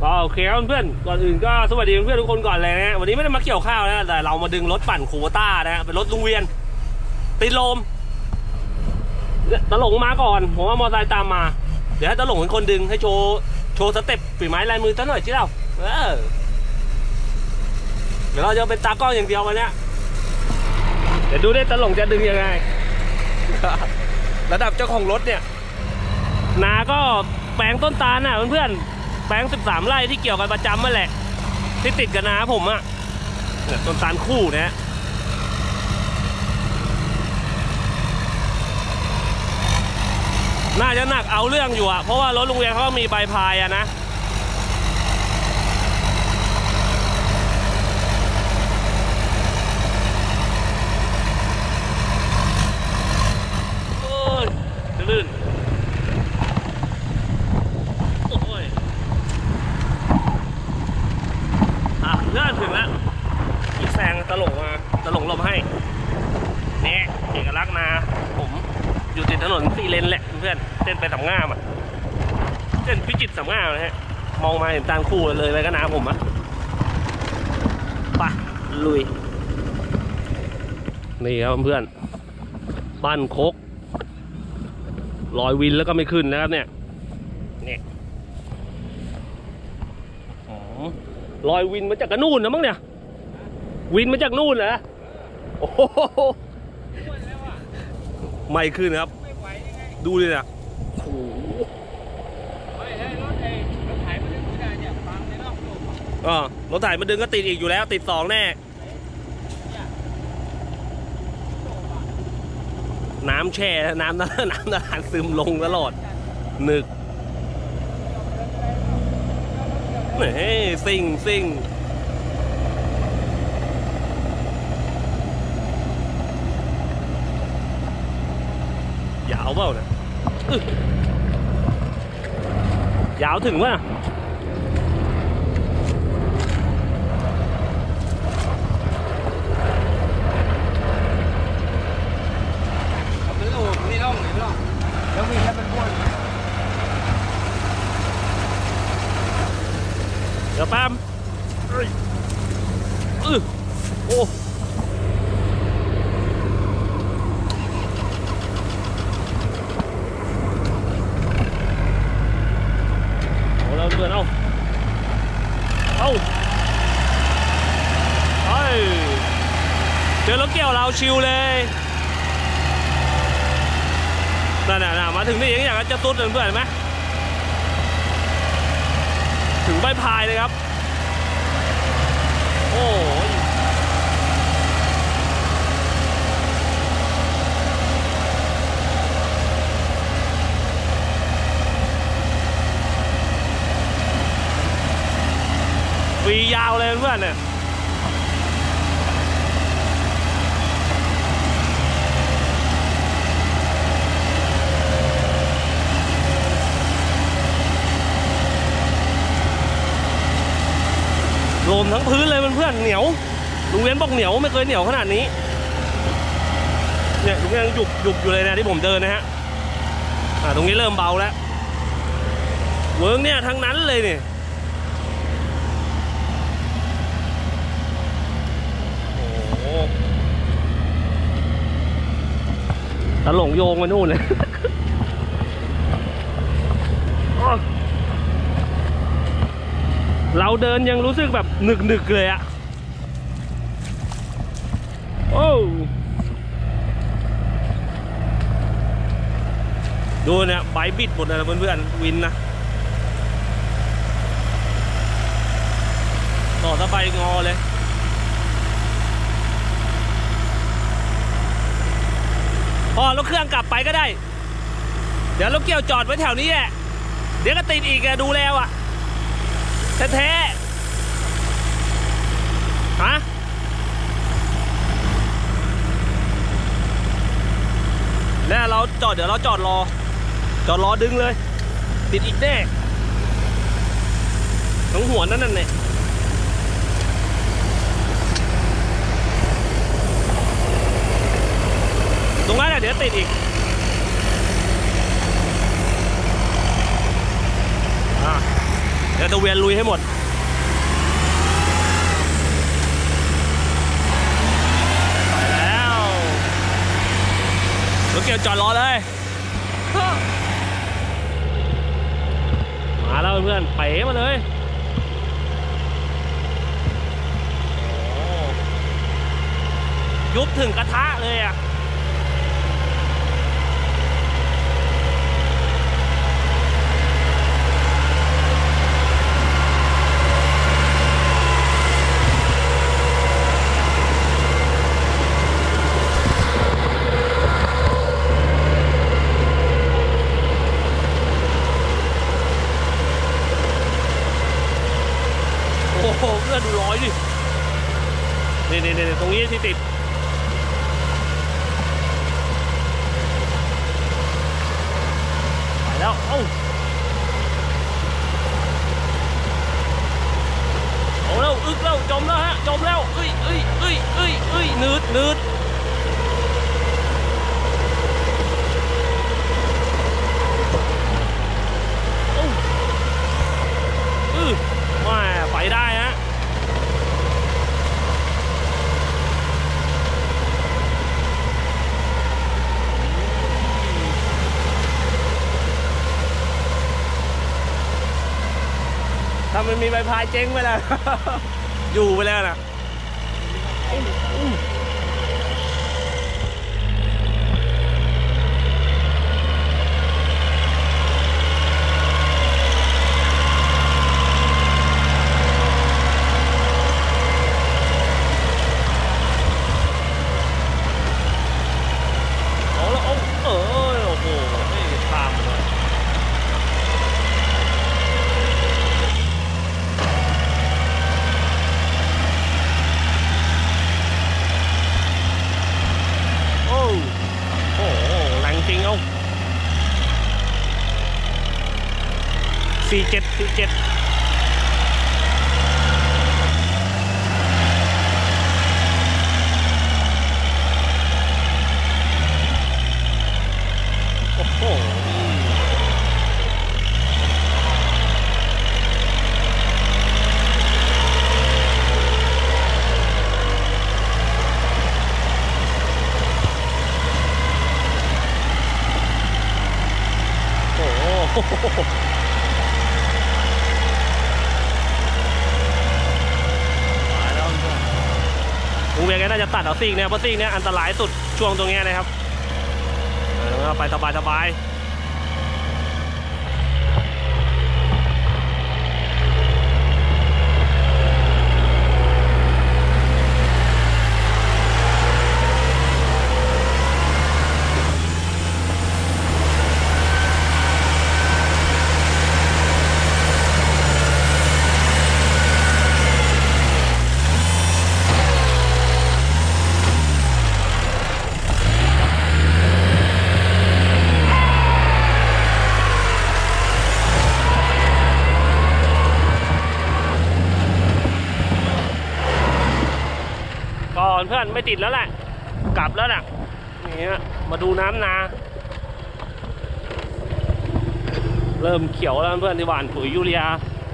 ก็โอเคครับเพื่อนก่อนอื่นก็สวัสดีเพื่อนทุกคนก่อนเลยนะวันนี้ไม่ได้มาเกี่ยวข้าวนะแต่เรามาดึงรถปั่นคูโบต้านะเป็นรถลุงเวียนติดลมตะหลงมาก่อนผมว่ามอเตอร์ไซค์ตามมาเดี๋ยวให้ตะหลงเป็นคนดึงให้โชว์สเต็ปฝีไม้ลายมือซะหน่อยชิเราเดี๋ยวเราจะเป็นตากล้องอย่างเดียววันนี้เดี๋ยวดูได้ตะหลงจะดึงยังไง ระดับเจ้าของรถเนี่ยนาก็แปลงต้นตาลน่ะเพื่อนแปลง13 ไร่ที่เกี่ยวกันประจำนั่นแหละที่ติดกับนาผมอะเนี่ยต้นตาลคู่นะน่าจะหนักเอาเรื่องอยู่อะเพราะว่ารถลุงเวียนเขามีใบพายอะนะโอ้ยลื่นเลื่อนถึงแล้วอีกแซงตะหลงมาตะหลงลมให้นี่เอกลักษณ์นาผมอยู่ติดถนน4 เลนแหละเพื่อนเส้นไปสามงามอ่ะเส้นพิจิตรสามงามนะฮะมองมาเห็นตาลคู่เลยไปก็นาผมอ่ะไปลุยนี่ครับเพื่อนปั้นโคกลอยวินแล้วก็ไม่ขึ้นนะครับเนี่ยนี่ลอยวินมาจากกระนู่นนะมั้งเนี่ยวินมาจากนู่นเหรอโอ้โหไม่ขึ้นครับดูเลยนะโอ้โหรถไถมาดึงไม่ได้เนี่ยฟังในรอบโลกรถไถมาดึงก็ติดอีกอยู่แล้วติด2แน่น้ำแช่น้ำนานซึมลงตลอดหนึกนี่ซิ่งยาวเปล่าเนี่ยยาวถึงวะแล้วมีแค่เป็นพวกเดี๋ยวแป๊บโอ้เราเดือนเอาเจอรถเกี่ยวเราชิวเลยน่ะมาถึงนี่ยังอยากจะตุ๊ดเพื่อนไหมถึงใบพายเลยครับโอ้ยปียาวเลยเพื่อนเนี่ยโลมทั้งพื้นเลยเพื่อนเหนียวลุงเวียนบอกเหนียวไม่เคยเหนียวขนาดนี้เนี่ยลุงยังหยุบอยู่เลยนะที่ผมเดินนะฮะตรงนี้เริ่มเบาแล้วเวิร์กเนี่ยทั้งนั้นเลยเนี่ยโอ้ตะหลงโยงมานู่นเลยเราเดินยังรู้สึกแบบหนึกเลยอะโอ้ดูเนี่ยใบบิดหมดเลยเพื่อนวินนะต่อสะใบงอเลยพอรถเครื่องกลับไปก็ได้เดี๋ยวรถเกี่ยวจอดไว้แถวนี้แหละเดี๋ยวก็ติดอีกอะดูแล้วอะแท้ฮะแล้วเราจอดเดี๋ยวเราจอดรอดึงเลยติดอีกแน่ทั้งหัวนั่นเนี่ยตรงนั้นเดี๋ยวติดอีก โเดี๋ยวตะเวียนลุยให้หมดไปแล้วรถเกี่ยวจอดรอเลยมาแล้วเพื่อนเป๋มาเลยยุบถึงกระทะเลยอ่ะโอ้โหเพื่อนดูร้อยดินี่ตรงนี้ที่ติดไปแล้วเอ้าเอาแล้วอึกแล้วจมแล้วฮะจมแล้วเอ้ยนืดมาไปได้ฮะถ้ามันมีใบพายเจ๊งไปแล้ว อยู่ไปแล้วนะโอ้โหไม่ตามเลยโอ้โหแรงจริงเอา47โอ้โหลุงเบียร์แกน่าจะตัดเอาซีกเนี่ยเพราะซีกเนี่ยอันตรายสุดช่วงตรงนี้นะครับไปสบายก่อนเพื่อนไม่ติดแล้วแหละกลับแล้วน่ะนี่ฮะมาดูน้ำนาเริ่มเขียวแล้วเพื่อนที่หว่านปุ๋ยยูเรีย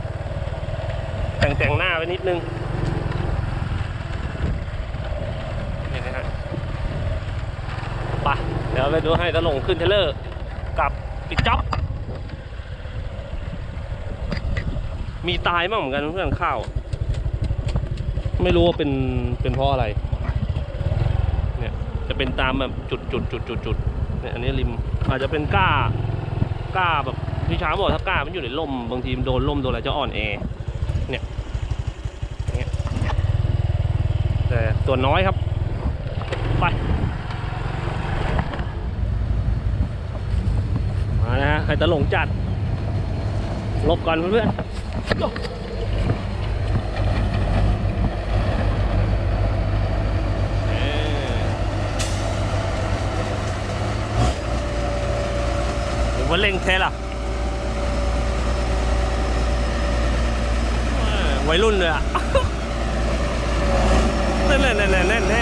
แต่งหน้าไปนิดนึงนี่นะฮะไปเดี๋ยวไปดูให้ตะหลงขึ้นเทเลอร์กับปิดจ็อบมีตายบ้างเหมือนกันเพื่อนข้าวไม่รู้ว่าเป็นเพราะอะไรเนี่ยจะเป็นตามแบบจุดเนี่ยอันนี้ริมอาจจะเป็นก้าแบบพี่ช้างบอกถ้าก้ามันอยู่ในร่มบางทีมันโดนร่มโดนอะไรจะอ่อนแอเนี่ยแต่ส่วนน้อยครับไปมานะฮะใครตะหลงจัดลบก่อนเพื่อนว่าเล่งเทล่ะวัยรุ่นเลยอ่ะแน่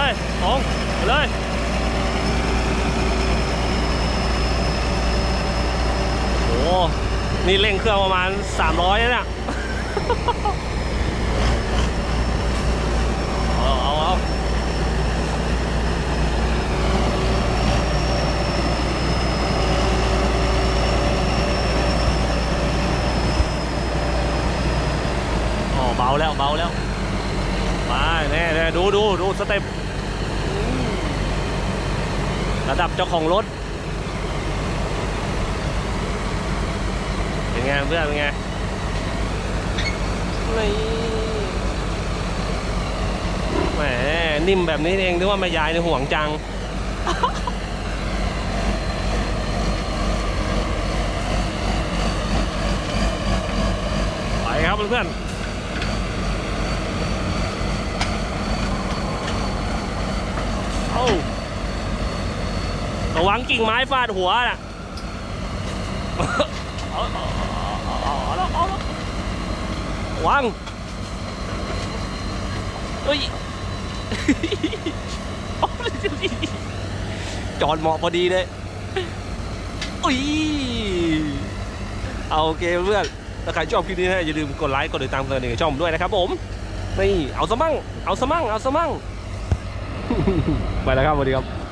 เลยตรงไปเลยโอ้นี่เร่งเครื่องประมาณ300แล้วเนี่ยเอาเบาแล้วมาแน่ดูสเต็ประดับเจ้าของรถเป็นไงเพื่อนเป็นไงนี่แหมนิ่มแบบนี้เองนึกว่าแม่ยายในห่วงจังไปครับเพื่อนระวังกิ่งไม้ฟาดหัวน่ะวางเฮ้ยจอดเหมาะพอดีเลยอุ้ยเอาโอเคเพื่อนถ้าใครชอบคลิปนี้นะอย่าลืมกดไลค์กดติดตามกันในช่องด้วยนะครับผมนี่เอาซะมั่งไปแล้วครับสวัสดีครับ